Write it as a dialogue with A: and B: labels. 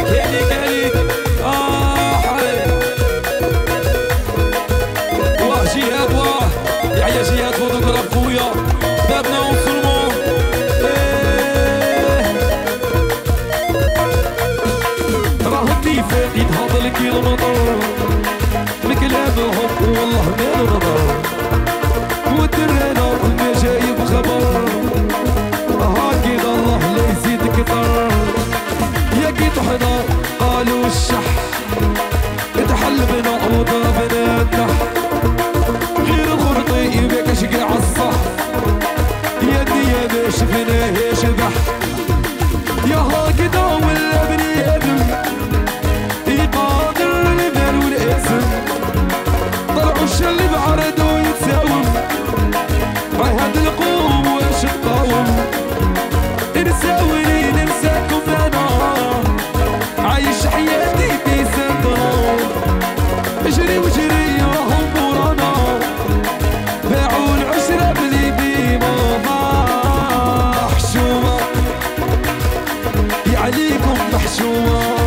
A: كاليك كاليك حي واه جهاد واه يا جهاد فوتوغرافويا بابنا وسلمون راه الديفان يتهضر الكيلومتر بكلامهم والله ما نرضى والدرانة ما جايب خبر هاكي الله لا يزيد كتر يا كي تحضر قالوا الشح اتحل بنا وضربنا النح غير الخرطي يبقى شقع الصح يا الدنيا ما شفناه شبح يا هكذا ولا بني ادم يقادر المال والاسم طلعوا الشل بعرضه يتساوم هاد القوم واش تقاوم نساوني ننساكم انا عايش حياتي في سنترال اجري وجري راهم ورانا باعوا العشرة بلي ديما محشومة يا عليكم محشومة